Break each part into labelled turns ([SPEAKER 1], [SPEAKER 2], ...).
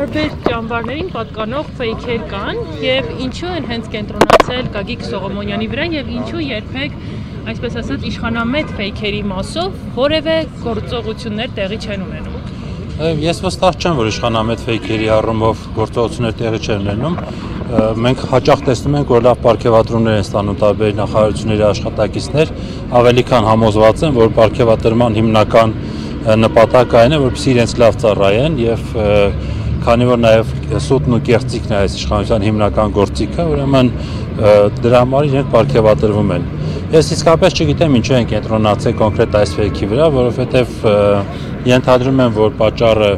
[SPEAKER 1] տարբեր ճամբարներին պատկանող ֆեյքեր կան եւ ինչու են հենց կենտրոնացել Գագիկ Սողոմոնյանի վրա եւ ինչու երբեք այսպես ասած իշխանամետ ֆեյքերի մասով որևէ գործողություններ տեղի չեն ունենում։
[SPEAKER 2] Ես վստահ չեմ, որ իշխանամետ ֆեյքերի առումով գործողություններ տեղի չեն ունենում։ Մենք հաճախ տեսնում ենք, որ լավ պարգևատրումներ են ստանում տարբեր նախարարությունների աշխատակիցներ, ավելի քան համոզված են, որ պարգևատրման հիմնական նպատակը այն է, որպեսզի իրենց լավ ծառայեն եւ քանի որ նաեւ սուտն ու կեղծիքն է այս իշխանության հիմնական գործիքը, ուրեմն դրա համար իրենք պարգևատրվում են։ Ես իսկապես չգիտեմ ինչու են կենտրոնացել կոնկրետ այս ֆեյքի վրա, որովհետեւ ենթադրում եմ, որ պատճառը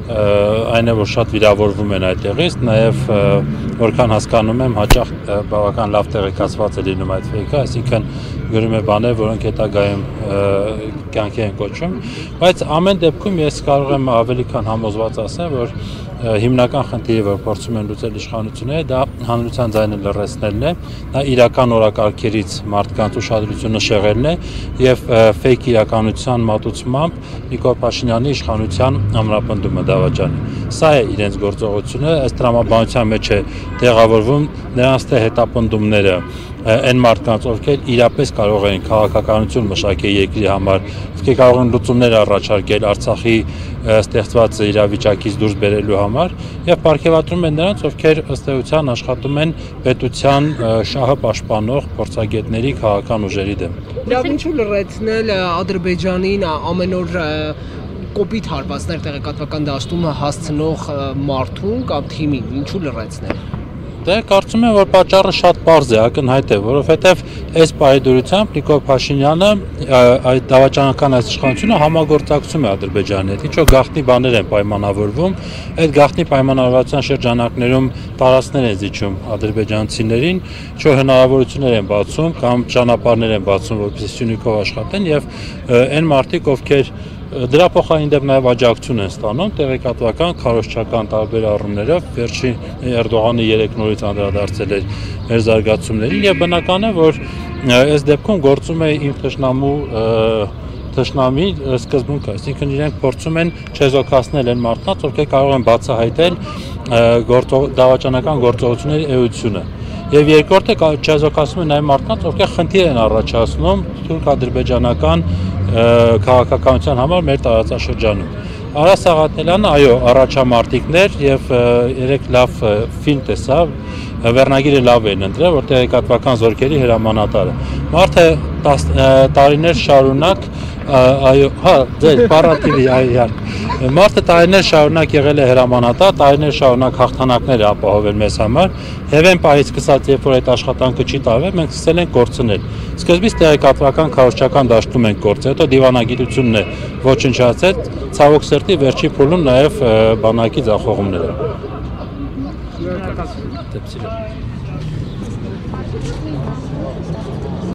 [SPEAKER 2] այն է, որ շատ վիրավորվում են այդտեղից, նաև որքան հասկանում եմ, հաճախ բավական լավ տեղեկացված է լինում այդ ֆեյքը, այսինքն գրում է բաներ, որոնք հետագայում կյանքի են կոչում, բայց ամեն դեպքում ես կարող եմ ավելի քան համոզված ասել, որ հիմնական խնդիրը, որ փորձում են լուծել իշխանությունները, դա հանրության ձայնը լռեցնելն է, դա իրական օրակարգերից մարդկանց ուշադրությունը շեղելն է եւ ֆեյք իրականության մատուցմամբ Նիկոլ Փաշինյանի իշխանության ամրապնդումը դավաճանի։ Սա է իրենց գործողությունը, ըստ տրամաբանության մեջ է տեղավորվում նրանց թե հետապնդումները այն մարդկանց, ովքեր իրապես կարող են քաղաքականություն մշակել երկրի համար, ովքեր կարող են լուծումներ առաջարկել Արցախի ստեղծված իրավիճակից դուրս բերելու համար եւ պարգևատրում են նրանց, ովքեր ըստ էության աշխատում են պետության շահը պաշտպանող փորձագետների քաղաքական ուժերի դեմ։
[SPEAKER 3] Լավ, ինչու լրացնել Ադրբեջանին ամեն օր կոպիտ հարվածներ տեղեկատվական դաշտում հասցնող մարդուն կամ թիմին, ինչու լրացնել։
[SPEAKER 2] Դե կարծում եմ, որ պատճառը շատ պարզ է, ակնհայտ է, որովհետև այս պայդուրությամբ Նիկոլ Փաշինյանը այդ դավաճանական այս իշխանությունը համագործակցում է Ադրբեջանի հետ, ինչով գաղտնի բաներ են պայմանավորվում, այդ գաղտնի պայմանավորվածության շրջանակներում տարածքներ են զիջում ադրբեջանցիներին, ինչով հնարավորություններ են բացում կամ ճանապարհներ են բացում, որպեսզի Սյունիքով աշխատեն եւ այն մարդիկ, ովքեր դրա փոխարեն դեպ նաև աջակցություն են ստանում տեղեկատվական, քարոզչական տարբեր առումներով վերջին Էրդողանը 3 նորից անդրադարձել էր մեր զարգացումներին եւ բնական է, որ այս դեպքում գործում է իմ թշնամի սկզբունքը, այսինքն իրենք փորձում են չեզոքացնել այն մարդկանց, ովքեր կարող են բացահայտել դավաճանական գործողությունների էությունը։ Եվ երկրորդը չեզոքացնում են այն մարդկանց, ովքեր խնդիր են առաջացնում թուրք-ադրբեջանական քաղաքականության համար մեր տարածաշրջանում։ Արա Սաղաթելյանը, այո, առաջամարտիկներ եւ երեք լավ ֆիլմ տեսա, վերնագիրը լավ են ընտրել, որ տեղեկատվական զորքերի հրամանատարը։ Մարդը տարիներ շարունակ, այո, հա, ձեր պարատիվի, այո, մարդը տարիներ շարունակ եղել է հրամանատար, տարիներ շարունակ հաղթանակներ է ապահովել մեզ համար, Հևեն պահից սկսած, երբ որ այդ աշխատանքը չի տարվել, մենք սկսել ենք կորցնել։ Սկզբից տեղեկատվական քարոզչական դաշտում ենք կորցրել, հետո դիվանագիտությունն է ոչնչացել, ցավոք սրտի վերջի փուլում նաև բանակի ձախողումները։ Շնորհակալություն։